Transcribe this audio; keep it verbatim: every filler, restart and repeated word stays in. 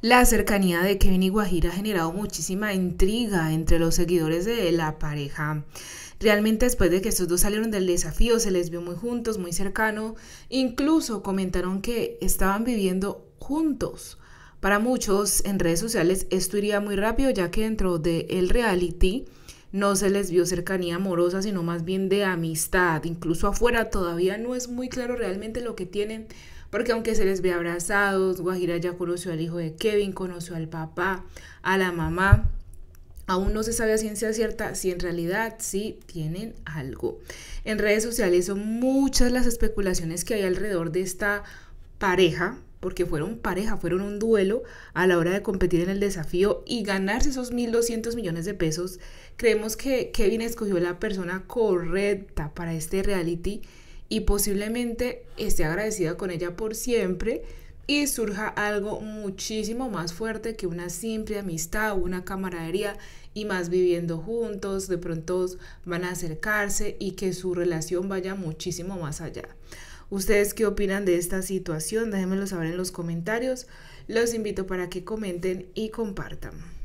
La cercanía de Kevin y Guajira ha generado muchísima intriga entre los seguidores de la pareja. Realmente después de que estos dos salieron del desafío se les vio muy juntos, muy cercano. Incluso comentaron que estaban viviendo juntos. Para muchos en redes sociales esto iría muy rápido ya que dentro del reality no se les vio cercanía amorosa, sino más bien de amistad. Incluso afuera todavía no es muy claro realmente lo que tienen, porque aunque se les ve abrazados, Guajira ya conoció al hijo de Kevin, conoció al papá, a la mamá. Aún no se sabe a ciencia cierta si en realidad sí tienen algo. En redes sociales son muchas las especulaciones que hay alrededor de esta pareja, porque fueron pareja, fueron un duelo a la hora de competir en el desafío y ganarse esos mil doscientos millones de pesos. Creemos que Kevin escogió la persona correcta para este reality y posiblemente esté agradecida con ella por siempre y surja algo muchísimo más fuerte que una simple amistad, una camaradería y más viviendo juntos, de pronto van a acercarse y que su relación vaya muchísimo más allá. ¿Ustedes qué opinan de esta situación? Déjenmelo saber en los comentarios. Los invito para que comenten y compartan.